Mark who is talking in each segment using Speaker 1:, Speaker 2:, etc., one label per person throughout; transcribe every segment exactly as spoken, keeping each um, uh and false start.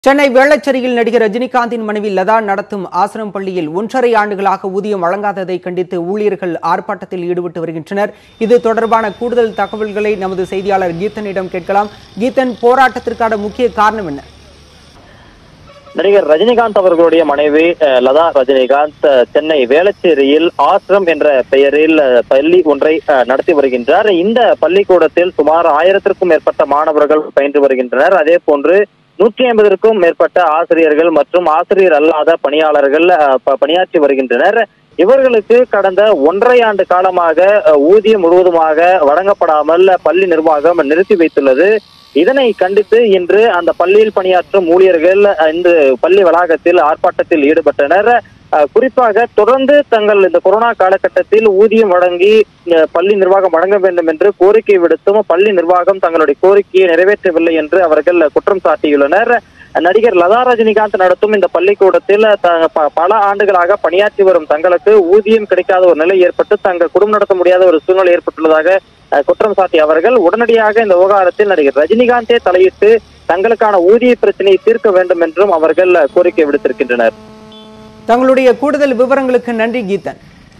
Speaker 1: சென்னை வேளச்சேரியில் நடிகர் ரஜினிகாந்தின் மனைவி லதா நடத்தும் ஆசிரம் பள்ளியில் ஒன்றரை ஆண்டுகளாக ஊதியம் வழங்காததை கண்டித்து ஊழியர்கள் ஆர்ப்பாட்டத்தில் ஈடுபட்டு வருகின்றனர். இது தொடர்பான கூடுதல் தகவல்களை நமது செய்தியாளர் கீதனிடம் கேட்கலாம். கீதன், போராட்டத்திற்கான முக்கிய காரணம் என்ன?
Speaker 2: நடிகர் ரஜினிகாந்த் அவர்களுடைய மனைவி லதா ரஜினிகாந்த் சென்னை வேளச்சேரியில் ஆசிரம் என்ற பெயரில் பள்ளி ஒன்றை நடத்தி வருகின்றார். இந்த பள்ளிக்கூடத்தில் சுமார் ஆயிரத்திற்கும் மேற்பட்ட மாணவர்கள் பயின்று வருகின்றனர். அதே போன்று நூற்றி ஐம்பதற்கும் மேற்பட்ட ஆசிரியர்கள் மற்றும் ஆசிரியர் அல்லாத பணியாளர்கள் பணியாற்றி வருகின்றனர். இவர்களுக்கு கடந்த ஒன்றரை ஆண்டு காலமாக ஊதியம் முழுவதுமாக வழங்கப்படாமல் பள்ளி நிர்வாகம் நிறுத்தி வைத்துள்ளது. இதனை கண்டித்து இன்று அந்த பள்ளியில் பணியாற்றும் ஊழியர்கள் இன்று பள்ளி வளாகத்தில் ஆர்ப்பாட்டத்தில் ஈடுபட்டனர். குறிப்பாக தொடர்ந்து தங்கள் இந்த கொரோனா காலகட்டத்தில் ஊதியம் வழங்கி பள்ளி நிர்வாகம் வழங்க வேண்டும் என்று கோரிக்கை விடுத்தும் பள்ளி நிர்வாகம் தங்களுடைய கோரிக்கையை நிறைவேற்றவில்லை என்று அவர்கள் குற்றம் சாட்டியுள்ளனர். நடிகர் லதா ரஜினிகாந்த் நடத்தும் இந்த பள்ளிக்கூடத்தில் பல ஆண்டுகளாக பணியாற்றி வரும் தங்களுக்கு ஊதியம் கிடைக்காத ஒரு நிலை ஏற்பட்டு தங்கள் குடும்பம் நடத்த முடியாத ஒரு சூழ்நிலை ஏற்பட்டுள்ளதாக குற்றம் சாட்டிய அவர்கள் உடனடியாக இந்த விவகாரத்தில் நடிகர் ரஜினிகாந்தே தலையிட்டு தங்களுக்கான ஊதிய பிரச்சனையை தீர்க்க வேண்டும் என்றும் அவர்கள் கோரிக்கை விடுத்திருக்கின்றனர்.
Speaker 1: தங்களுடைய கூடுதல் விவரங்களுக்கு நன்றி கீதன்.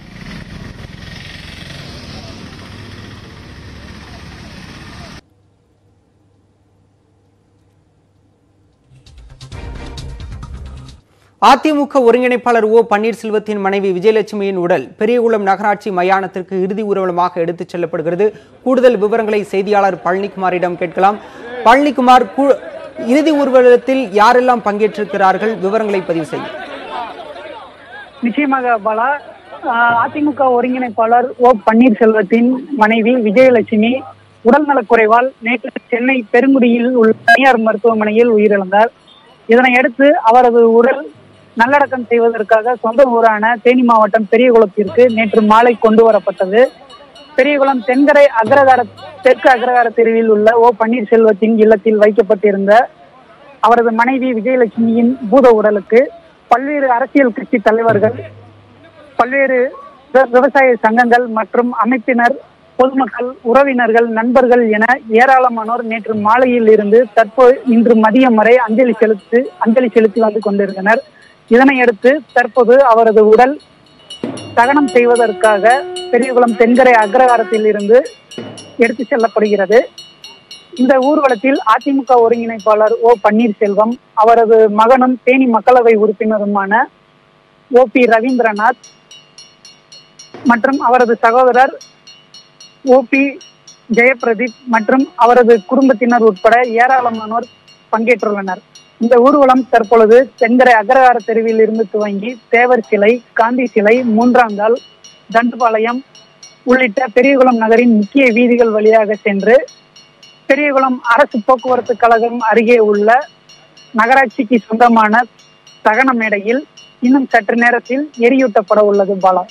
Speaker 1: அதிமுக ஒருங்கிணைப்பாளர் ஓ பன்னீர்செல்வத்தின் மனைவி விஜயலட்சுமியின் உடல் பெரியகுளம் நகராட்சி மயானத்திற்கு இறுதி ஊர்வலமாக எடுத்துச் செல்லப்படுகிறது. கூடுதல் விவரங்களை செய்தியாளர் பழனிக்குமாரிடம் கேட்கலாம். பழனிக்குமார், இறுதி ஊர்வலத்தில் யாரெல்லாம் பங்கேற்றிருக்கிறார்கள்? விவரங்களை பதிவு செய்யும்.
Speaker 3: நிச்சயமாக பாலா, அதிமுக ஒருங்கிணைப்பாளர் ஓ பன்னீர்செல்வத்தின் மனைவி விஜயலட்சுமி உடல்நலக்குறைவால் நேற்று சென்னை பெருங்குடியில் உள்ள தனியார் மருத்துவமனையில் உயிரிழந்தார். இதனையடுத்து அவரது உடல் நல்லடக்கம் செய்வதற்காக சொந்த ஊரான தேனி மாவட்டம் பெரியகுளத்திற்கு நேற்று மாலை கொண்டு வரப்பட்டது. பெரியகுளம் தென்கரை அக்ரகார தெற்கு அக்ரகார தெருவில் உள்ள ஓ பன்னீர்செல்வத்தின் இல்லத்தில் வைக்கப்பட்டிருந்த அவரது மனைவி விஜயலட்சுமியின் பூத உடலுக்கு பல்வேறு அரசியல் கட்சி தலைவர்கள், பல்வேறு விவசாய சங்கங்கள் மற்றும் அமைப்பினர், பொதுமக்கள், உறவினர்கள், நண்பர்கள் என ஏராளமானோர் நேற்று மாலையில் இருந்து தற்போது இன்று மதியம் வரை அஞ்சலி செலுத்தி அஞ்சலி செலுத்தி வந்து கொண்டிருந்தனர். இதனையடுத்து தற்போது அவரது உடல் தகனம் செய்வதற்காக பெரியகுளம் தென்கரை அக்ரகாரத்தில் இருந்து எடுத்து செல்லப்படுகிறது. இந்த ஊர்வலத்தில் அதிமுக ஒருங்கிணைப்பாளர் ஓ பன்னீர்செல்வம், அவரது மகனும் தேனி மக்களவை உறுப்பினருமான ஓ பி ரவீந்திரநாத் மற்றும் அவரது சகோதரர் ஓ பி ஜெயபிரதீப் மற்றும் அவரது குடும்பத்தினர் உட்பட ஏராளமானோர் பங்கேற்றுள்ளனர். இந்த ஊர்வலம் தற்பொழுது தென்கரை அக்ரகார தெருவில் இருந்து துவங்கி தேவர் சிலை, காந்தி சிலை, மூன்றாங்கால், தண்டுபாளையம் உள்ளிட்ட பெரியகுளம் நகரின் முக்கிய வீதிகள் வழியாக சென்று பெரியகுளம் அரசு போக்குவரத்து கழகம் அருகே உள்ள நகராட்சிக்கு சொந்தமான தகன மேடையில் இன்னும் சற்று நேரத்தில் எரியூட்டப்பட உள்ளது. பாலா,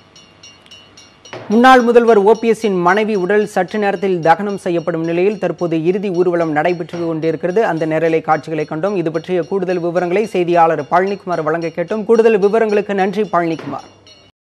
Speaker 1: முன்னாள் முதல்வர் ஓபிஎஸ்ஸின் மனைவி உடல் சற்று நேரத்தில் தகனம் செய்யப்படும் நிலையில் தற்போது இறுதி ஊர்வலம் நடைபெற்று கொண்டிருக்கிறது. அந்த நேரலை காட்சிகளை கண்டோம். இது பற்றிய கூடுதல் விவரங்களை செய்தியாளர் பழனிக்குமார் வழங்க கேட்டோம். கூடுதல் விவரங்களுக்கு நன்றி பழனிக்குமார்.